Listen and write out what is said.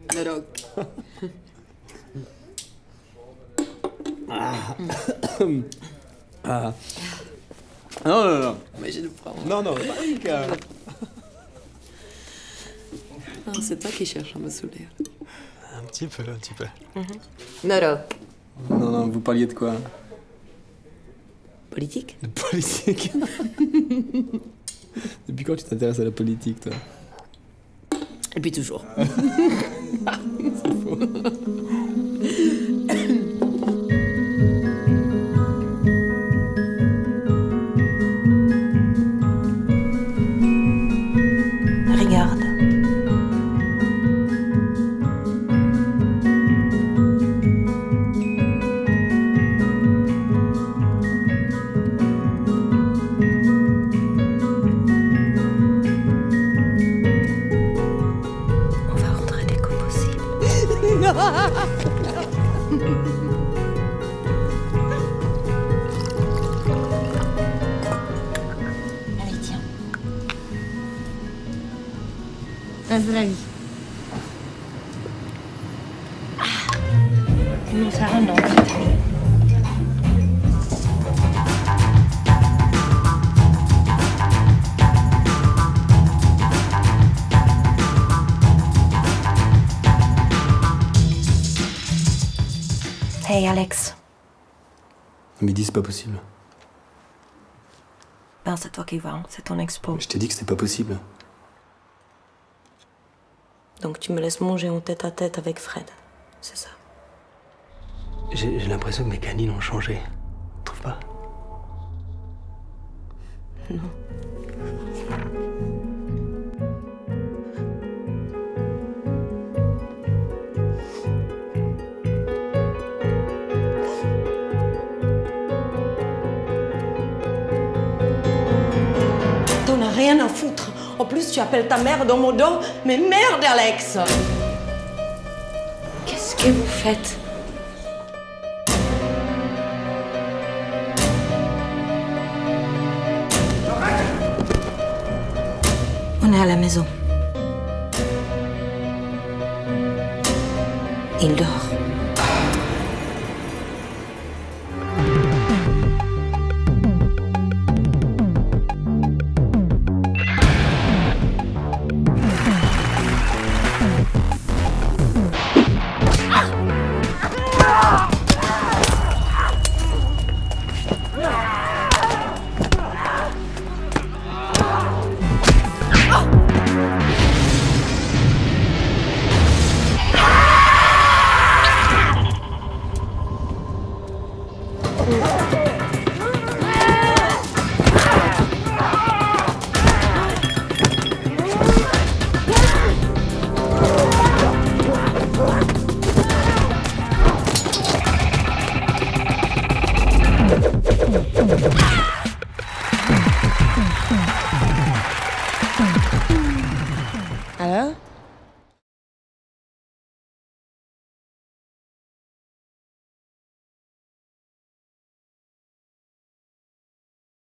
Noroc. Ah. Non, non, non. Mais je le prends. Non, non, pas Erika. Non, c'est toi qui cherches à me saouler. Un petit peu, un petit peu. Noroc. Non, non, vous parliez de quoi? Politique? De politique. Depuis quand tu t'intéresses à la politique, toi? Depuis toujours. C'est faux. Regarde. On va rentrer dès que possible. Allez, tiens. C'est la vie. Comment ça rentre dans le tête? Hey Alex, Mais dis, c'est pas possible. ben c'est toi qui vas, hein. C'est ton expo. Je t'ai dit que c'était pas possible. Donc tu me laisses manger en tête à tête avec Fred, c'est ça? J'ai l'impression que mes canines ont changé. Tu trouves pas? Non. T'en as rien à foutre. En plus, tu appelles ta mère dans mon dos. Mais merde, Alex! Qu'est-ce que vous faites? On est à la maison. Il dort. Alors?